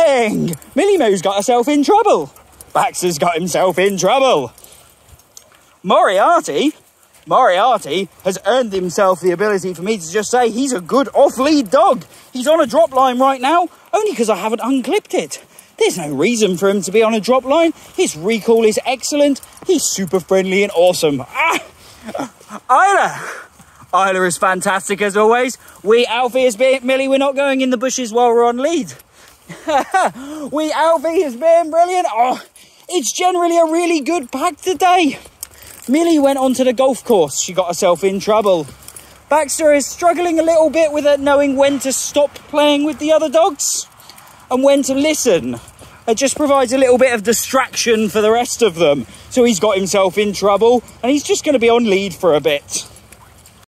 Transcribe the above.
rolling. Millie Moo's got herself in trouble. Baxter's got himself in trouble. Moriarty has earned himself the ability for me to just say he's a good off-lead dog. He's on a drop line right now, only because I haven't unclipped it. There's no reason for him to be on a drop line. His recall is excellent. He's super friendly and awesome. Isla is fantastic as always. Alfie is being... Millie, we're not going in the bushes while we're on lead. Alfie is being brilliant. Oh, it's generally a really good pack today. Millie went onto the golf course. She got herself in trouble. Baxter is struggling a little bit with knowing when to stop playing with the other dogs and when to listen. It just provides a little bit of distraction for the rest of them. So he's got himself in trouble and he's just going to be on lead for a bit.